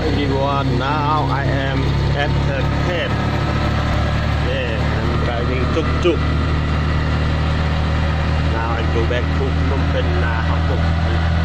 everyone. Now I am at the Cape. Yeah, I'm driving tuk-tuk. Now I go back to Phnom Penh, Hong Kong.